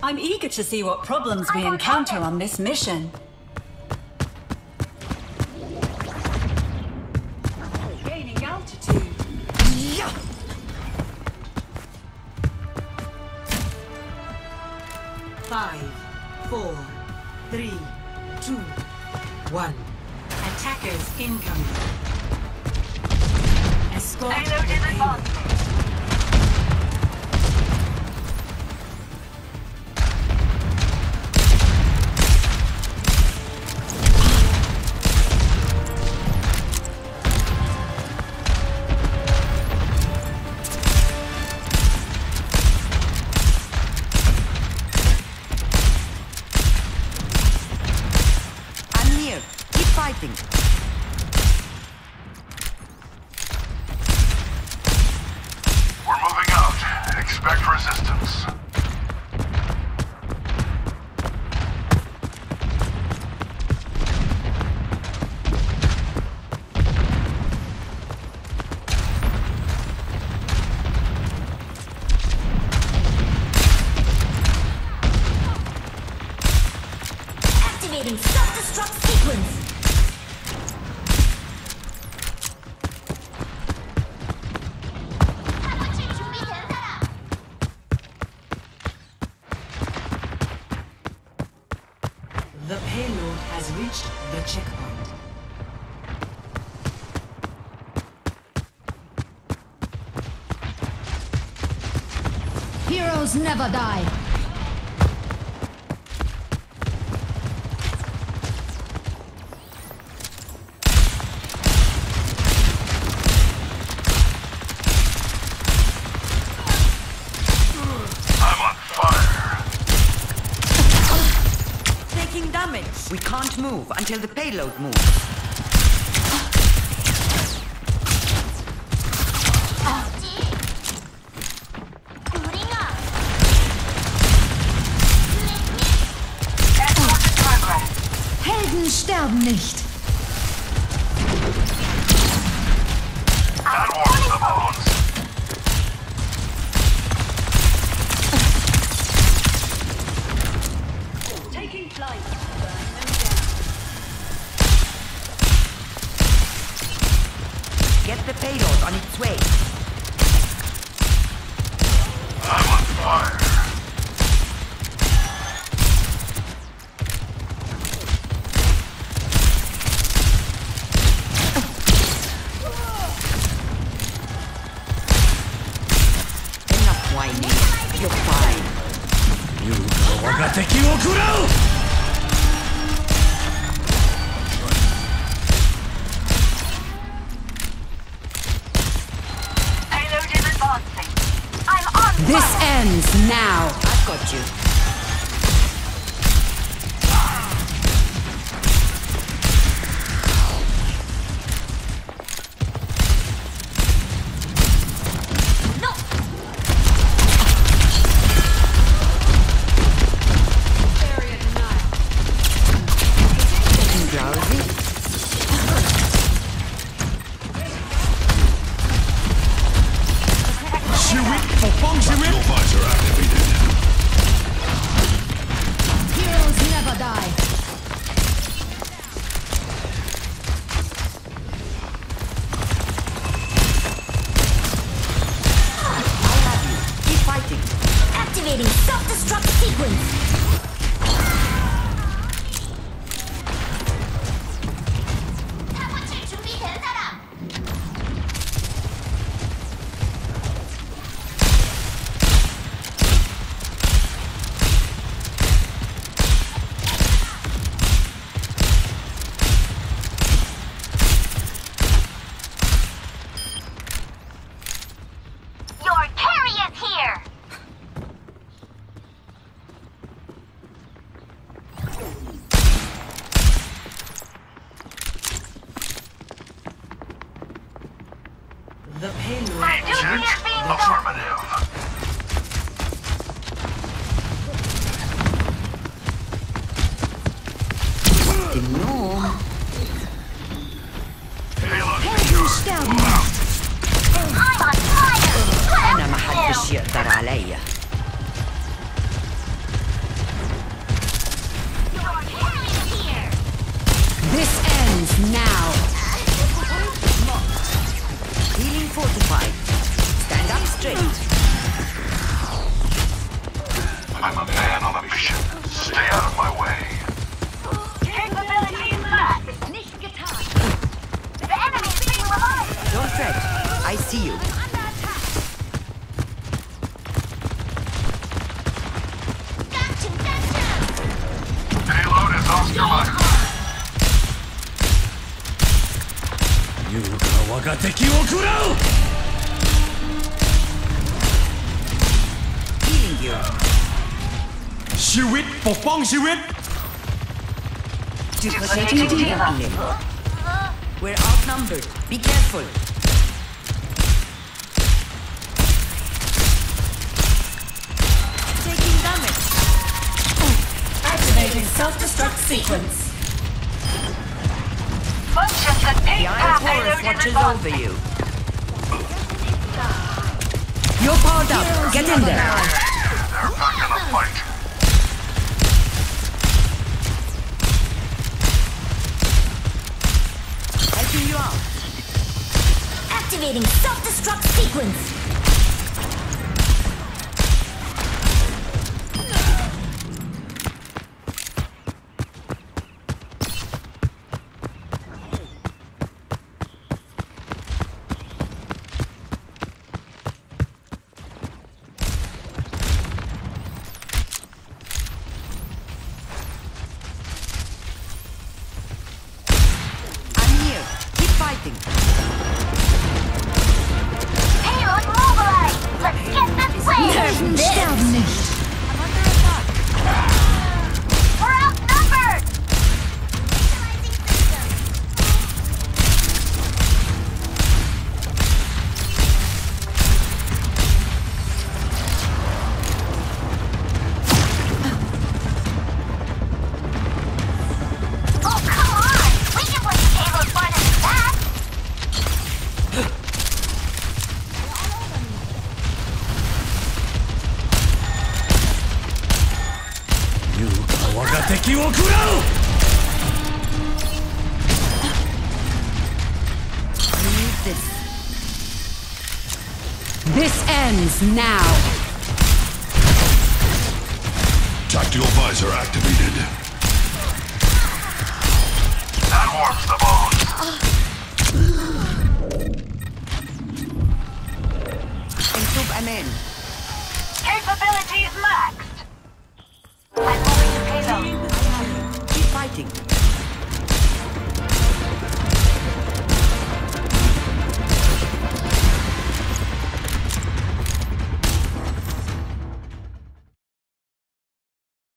I'm eager to see what problems we encounter on this mission. Gaining altitude. Yeah. 5, 4, 3, 2, 1. Attackers incoming. Escort. Payload in advance. Fighting. We're moving out. Expect resistance. Activating self-destruct sequence. The payload has reached the checkpoint. Heroes never die. I'm on fire. Taking damage. We can't move until the payload moves. Helden sterben nicht. That warms the bones. Taking flight. Get the payload on its way. I'm on fire. Enough whining. You're fine. Payload is advancing. I'm on This fire. ends now. I've got you. Getting drowsy? Heroes never die. I'll have you. Keep fighting. Activating self-destruct sequence. Your carry is here. I'm a man on a mission. Stay out of my way. Capabilities max. Nicht getan. The enemy is being revived. Don't fret. I see you. Under attack. Got you. Payload is Oscar Mike. 優が我が敵を食らう Healing you. ชีวิตปกป้องชีวิต Duplicating healing. We're outnumbered. Be careful. Taking damage. Activating self-destruct sequence. Function The contained Iron Forest watches over you. You're powered up. Get in there. They're back in the fight. Helping you out. Activating self-destruct sequence. I'm here. Keep fighting. Payload mobilized. Let's get this way. Helden sterben nicht. I'm under attack. We're outnumbered. Utilizing system. Oh, come on. We can play payload fun and that. 「優が我が敵を食らう」 We need this. This ends now. Tactical visor activated. That warps the bones. Improve I'm in. Capabilities